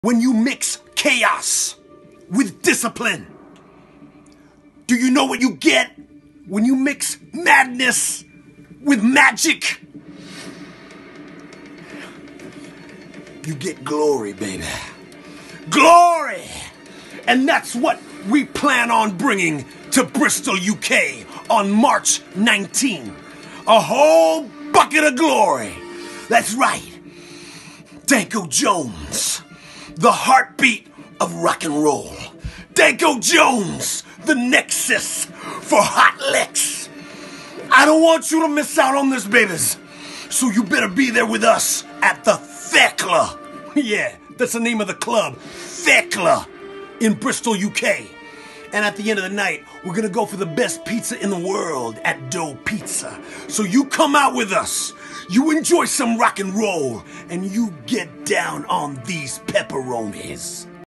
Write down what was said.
when you mix chaos with discipline? Do you know what you get when you mix madness with magic? You get glory, baby. Glory! And that's what we plan on bringing to Bristol, UK on March 19. A whole bucket of glory. That's right. Danko Jones, the heartbeat of rock and roll. Danko Jones, the nexus for hot licks. I don't want you to miss out on this, babies. So you better be there with us at the Thekla. Yeah, that's the name of the club, Thekla, in Bristol, UK. And at the end of the night, we're gonna go for the best pizza in the world at Dough Pizza. So you come out with us, you enjoy some rock and roll, and you get down on these pepperonis.